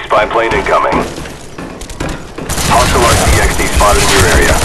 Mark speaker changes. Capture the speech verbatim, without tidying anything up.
Speaker 1: Spy plane incoming. Hostile R C X D spotted in your area.